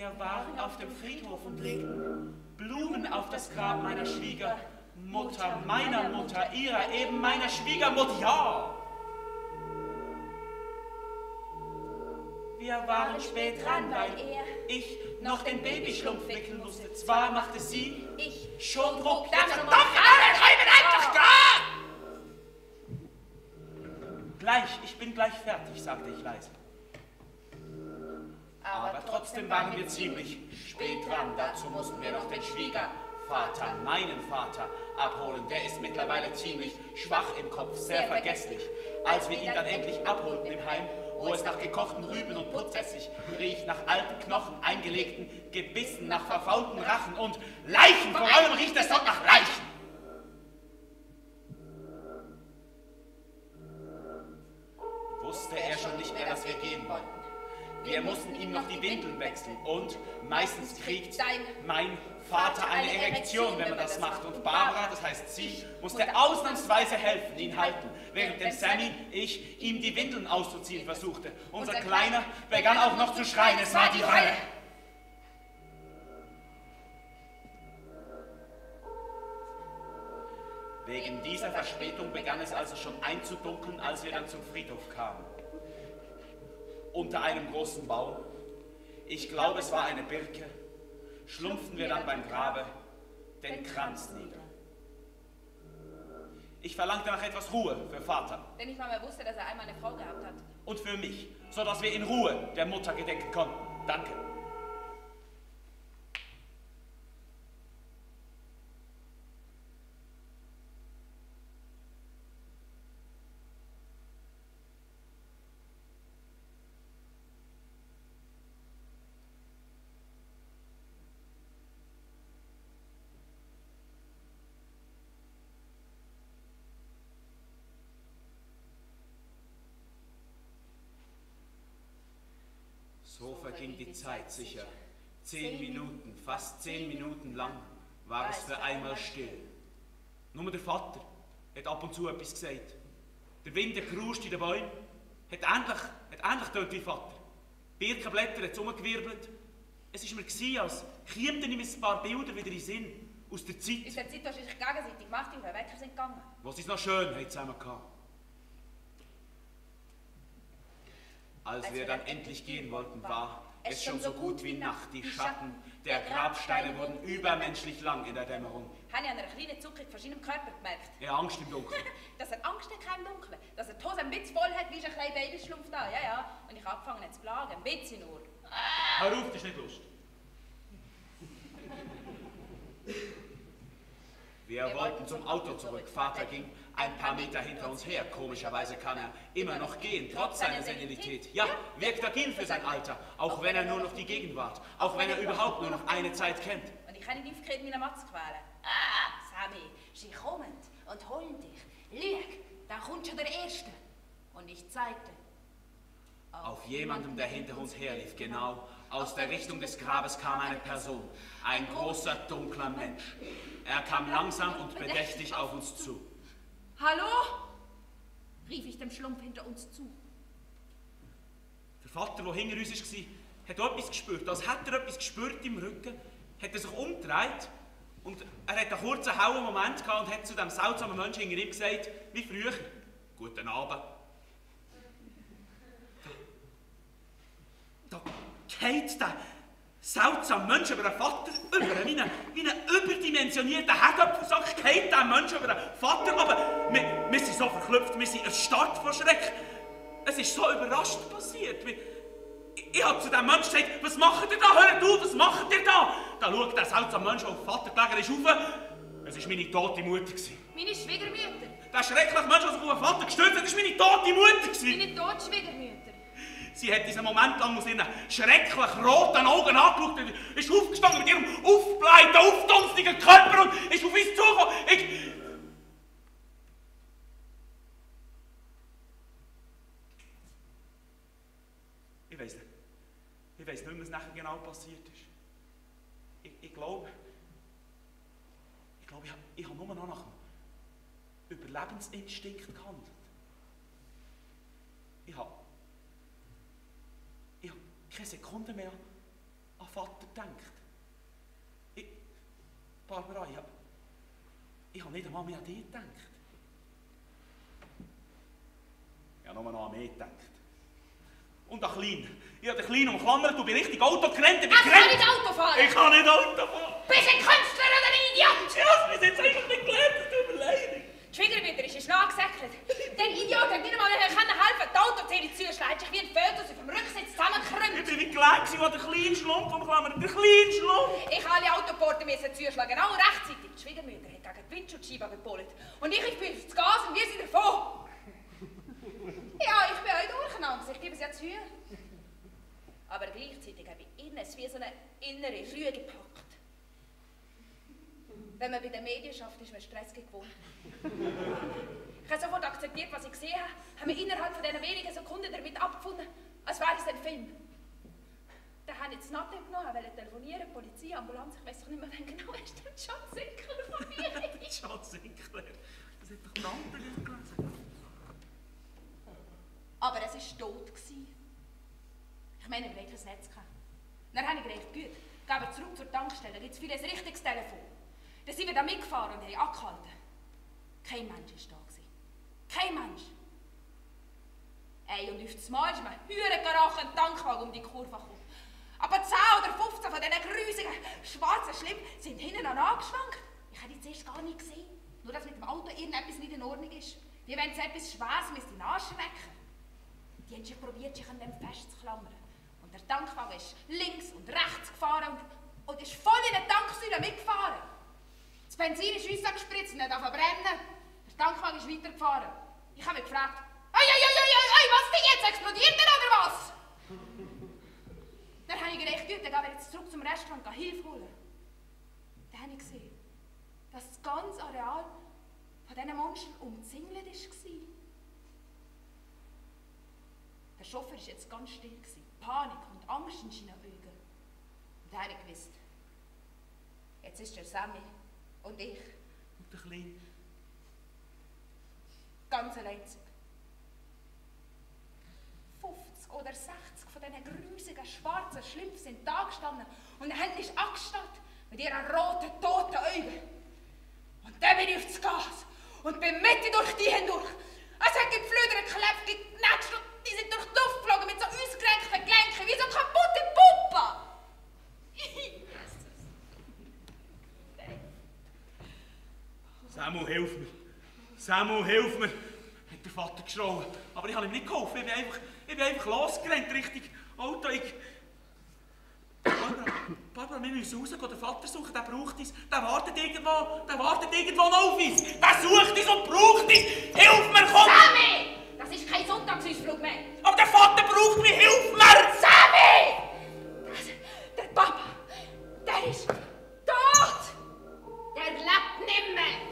Wir waren auf dem Friedhof und legten Blumen auf das Grab meiner Schwiegermutter, meiner Mutter, ihrer, eben meiner Schwiegermutter, ja! Wir waren spät dran, weil ich noch den Babyschlumpf wickeln musste. Zwar machte sie schon Druck. Verdammt, einfach da! Gleich, ich bin gleich fertig, sagte ich leise. Aber trotzdem waren wir ziemlich spät dran. Dazu mussten wir noch den Schwiegervater, meinen Vater, abholen. Der ist mittlerweile ziemlich schwach im Kopf, sehr vergesslich. Als wir ihn dann endlich abholten im Heim, wo es nach gekochten Rüben und Putzessig riecht, nach alten Knochen, eingelegten Gebissen, nach verfaulten Rachen und Leichen. Vor allem riecht es dort nach Leichen. Wusste er schon nicht mehr, dass wir gehen wollten. Wir mussten ihm noch die Windeln wechseln und meistens kriegt mein Vater eine Erektion, wenn man das macht. Und Barbara, das heißt sie, musste ausnahmsweise helfen, ihn halten, während dem Sammy ich ihm die Windeln auszuziehen versuchte. Unser Kleiner begann auch noch zu schreien, es war die Hölle. Wegen dieser Verspätung begann es also schon einzudunkeln, als wir dann zum Friedhof kamen. Unter einem großen Baum, ich glaube es war eine Birke, schlumpften wir dann beim Grabe den Kranz nieder. Ich verlangte nach etwas Ruhe für Vater. Denn ich mal mehr wusste, dass er einmal eine Frau gehabt hat. Und für mich, so dass wir in Ruhe der Mutter gedenken konnten. Danke. So verging die Zeit sicher. 10 Minuten, fast 10 Minuten lang war es für einmal still. Nur der Vater hat ab und zu etwas gesagt. Der Wind kruscht in den Bäumen, hat ähnlich tönt wie Vater. Birkenblätter hat umgewirbelt. Es war mir, als kämen ihm ein paar Bilder wieder in den Sinn, aus der Zeit. Aus der Zeit, als sie sich gegenseitig gemacht und Wecker sind gegangen. Wo sie es noch schön zusammen hatten. Als wir dann endlich gehen wollten, war es schon so gut wie Nacht. Die Schatten der Grabsteine wurden übermenschlich lang in der Dämmerung. Habe ich an einer kleinen Zuckung von seinem Körper gemerkt. Er Angst im Dunkeln. Dass er Angst hat im Dunkeln. Dass er die Hose ein bisschen voll hat, wie ein kleiner Babyschlumpf da. Ja, ja. Und ich habe angefangen zu plagen. Ein bisschen nur. Hör auf, das ist nicht lustig. Wir wollten zum Auto zurück. Vater ging ein paar Meter hinter uns her. Komischerweise kann er immer noch gehen, trotz seiner Senilität. Ja, wirkt agil für sein Alter, auch wenn er nur noch die Gegenwart, auch wenn er überhaupt nur noch eine Zeit kennt. Und ich kann ihn nicht mit meiner Matz quälen. Sammy, sie kommen und holen dich. Lüg, da kommt schon der Erste. Und ich zeigte. Auf jemandem, der hinter uns herlief, genau. Aus der Richtung des Grabes kam eine Person, ein großer, dunkler Mensch. Er kam langsam und bedächtig auf uns zu. Hallo? Rief ich dem Schlumpf hinter uns zu. Der Vater, der hinter uns war, hat etwas gespürt. Als hätte er etwas gespürt im Rücken, hat er sich umgedreht und er hat einen kurzen, hauen Moment gehabt und hat zu dem seltsamen Menschen hinter ihm gesagt, wie früher, guten Abend. Da geht der seltsame Mensch über den Vater über, wie ein überdimensionierter Herdöpfelsack geht der Mensch über den Vater, aber wir sind so verklüpft, wir sind erstarrt vor Schreck. Es ist so überraschend passiert. Ich habe zu dem Menschen gesagt, was macht ihr da? Hört auf, was macht ihr da? Da schaut der seltsame Mensch, der auf den Vater gelegen ist, rauf. Es war meine tote Mutter. Meine Schwiegermütter. Der schreckliche Mensch, der sich auf den Vater gestürzt hat, das war meine tote Mutter. Meine tote Schwiegermütter. Sie hat diesen Moment lang aus ihren schrecklich roten Augen angeschaut und ist aufgestanden mit ihrem aufgeblähten, aufdunstigen Körper und ist auf uns zugekommen. Ich weiss nicht mehr, was nachher genau passiert ist. Ich glaube, ich habe nur noch nach dem Überlebensinstinkt gehandelt. Ich habe keine Sekunde mehr an Vater gedacht. Barbara, ich habe nicht einmal mehr an dich gedacht. Ich habe nur noch an mich gedacht. Und an Klein. Ich habe den Kleinen umklammert und bin richtig Auto gerannt. Ich kann nicht Auto fahren! Ich kann nicht Auto fahren! Bist du ein Künstler oder ein Idiot? Ja, das ist jetzt eigentlich nicht gelernt, das tut mir leid. Die Schwiegermutter ist nachgesäckelt. Der Idiot hat nicht einmal helfen können, die Autozähle zuschlägt sich wie ein Fötus auf dem Rücksitz zusammenkrümmt. Ich bin wie gelegen, als der kleine Schlump umklammert. Der kleine Schlump! Ich alle Autoporten müssen zuschlagen, genau rechtzeitig. Die Schwiegermutter hat gegen die Windschutzscheibe gepollt. Und ich bin aufs Gas und wir sind davon. Ja, ich bin auch durcheinander, ich gebe es ja zu. Aber gleichzeitig habe ich innes wie so eine innere Rühe gepackt. Wenn man bei den Medien schafft, ist man Stress gewohnt. Ich habe sofort akzeptiert, was ich gesehen habe, habe mich innerhalb von diesen wenigen Sekunden damit abgefunden, als wäre es ein Film. Dann habe ich das Natte genommen, wollte telefonieren, Polizei, Ambulanz, ich weiß doch nicht mehr, wen genau ist der John Sinclair von mir. John Sinclair? Das hat doch die Tante nicht gelesen. Aber es war tot. Ich meine, wir hatten kein Netz. Dann habe ich gedacht, gut, gehen wir zurück zur Tankstelle, gibt es viel ein richtiges Telefon. Dann sind wir da mitgefahren und haben angehalten. Kein Mensch war da. Kein Mensch. Ey, und auf das Mal ist mir ein Tankwagen um die Kurve gekommen. Aber 10 oder 15 von diesen grusigen, schwarzen Schlitten sind hinten angeschwankt. Ich habe die zuerst gar nicht gesehen. Nur, dass mit dem Auto irgendetwas nicht in Ordnung ist. Wie wenn es etwas Schweres müsste anschrecken. Die haben schon probiert, sich an dem festzuklammern. Und der Tankwagen ist links und rechts gefahren und ist voll in eine Tanksäule mitgefahren. Das Benzin ist uns gespritzt und nicht verbrennen. Der Tankwagen ist weitergefahren. Ich habe mich gefragt, was denn jetzt? Explodiert der oder was? Dann habe ich gedacht, gut, dann gehen wir jetzt zurück zum Restaurant und Hilfe holen. Dann habe ich gesehen, dass das ganze Areal von diesen Monstern umzingelt war. Der Chauffeur war jetzt ganz still. Panik und Angst in seinen Augen. Und dann habe ich gewusst, jetzt ist der Sammy und ich. Und der Kleine? Ganz allein. 50 oder 60 von diesen grusigen, schwarzen Schlümpfen sind da gestanden und haben nicht angestarrt mit ihren roten, toten Augen. Und dann bin ich aufs Gas und bin mitten durch die hindurch. Es hat geflüdert, geklebt, geknatscht und die sind durch die Luft geflogen mit so ausgerenkten Gelenken wie so kaputte Puppen. Samu, hilf mir! Samu, hilf mir! Hat der Vater geschrien. Aber ich habe ihm nicht geholfen. Ich bin einfach losgerannt Richtung Auto. Barbara, wir müssen rausgehen, den Vater suchen, der braucht uns. Der wartet irgendwo noch auf uns. Der sucht uns und braucht uns. Hilf mir, komm! Sammy! Das ist kein Sonntagsausflug mehr. Aber der Vater braucht mich, hilf mir! Sammy! Der Papa, der ist tot! Der lebt nicht mehr!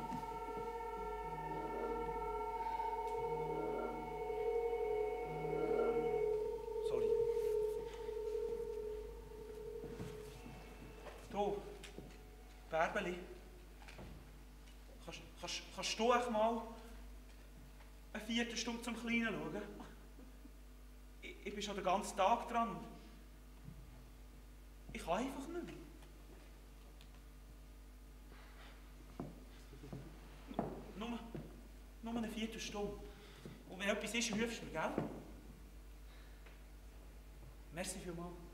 Sorry. Du, Bärbeli, kannst du auch mal eine Viertelstunde zum Kleinen schauen? Ich bin schon den ganzen Tag dran. Ich kann einfach nicht mehr. Nur eine Viertelstunde. Und wenn etwas ist, rufst du mir, gell? Merci vielmals.